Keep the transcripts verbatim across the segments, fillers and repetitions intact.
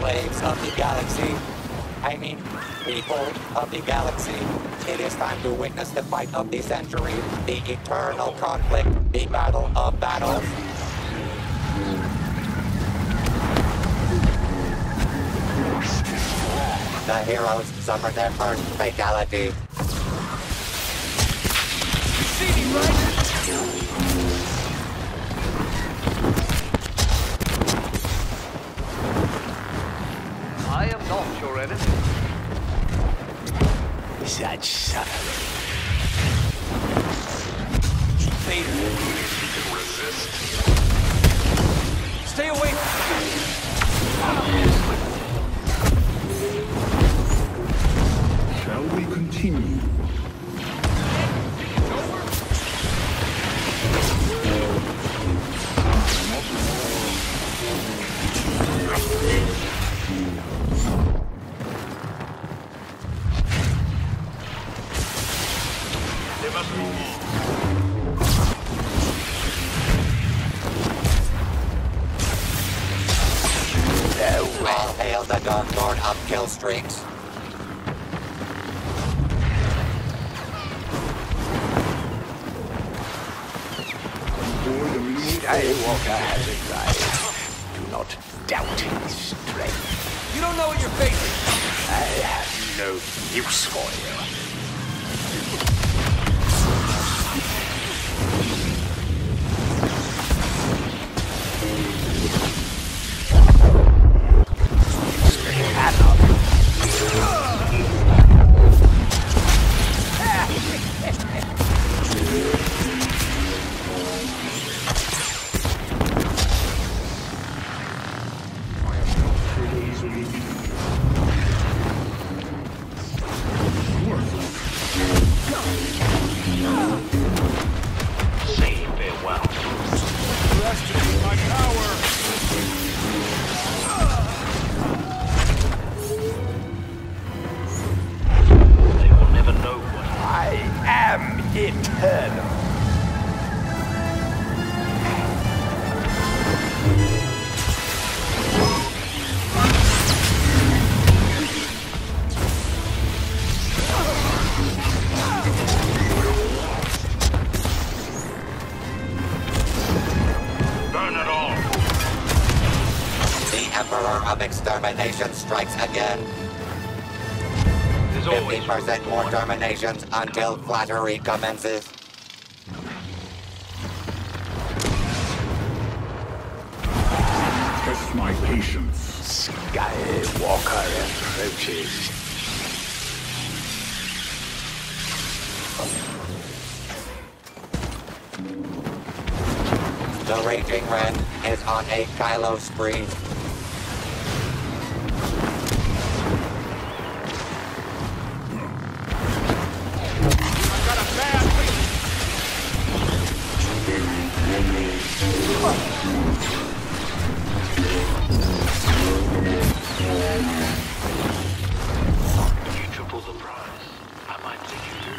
slaves of the galaxy. I mean, people of the galaxy. It is time to witness the fight of the century, the eternal conflict, the battle of battles. The heroes suffered their first fatality. See me, right? I am not your enemy. Such suffering. Vader. Resist. Stay away. Shall we continue? There must be more. All hail the Dark Lord of kill streaks. Skywalker has arrived. Do not doubt his strength. You don't know what you're facing. I have no use for you. Eternal. Burn it all. The Emperor of Extermination strikes again. There's always fifty percent more terminations until flattery commences. Test my patience. Skywalker approaches. The Raging Ren is on a Kylo spree. You triple the prize. I might think you do.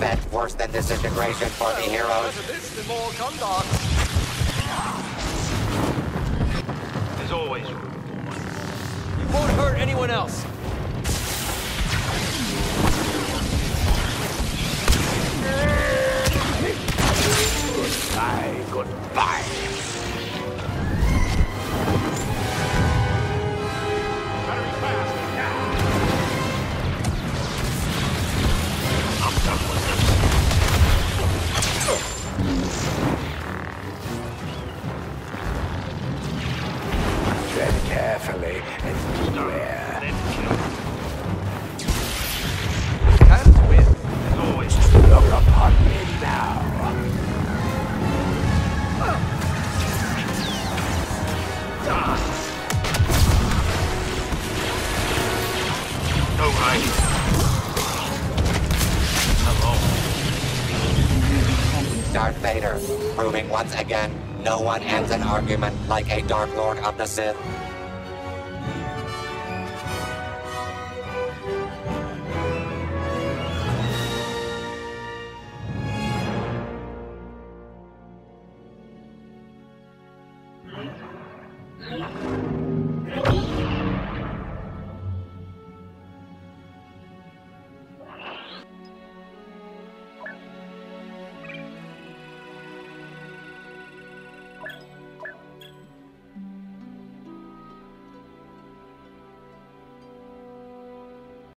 bet worse than disintegration for the heroes. Better this than more Gondor. There's always room for one. You won't hurt anyone else. Goodbye, goodbye. Very fast now. I'm done with this. Tread carefully and beware. Then kill. Can't win. There's always Look upon me now. no hiding. Hello. Darth Vader, proving once again, no one ends an argument like a Dark Lord of the Sith.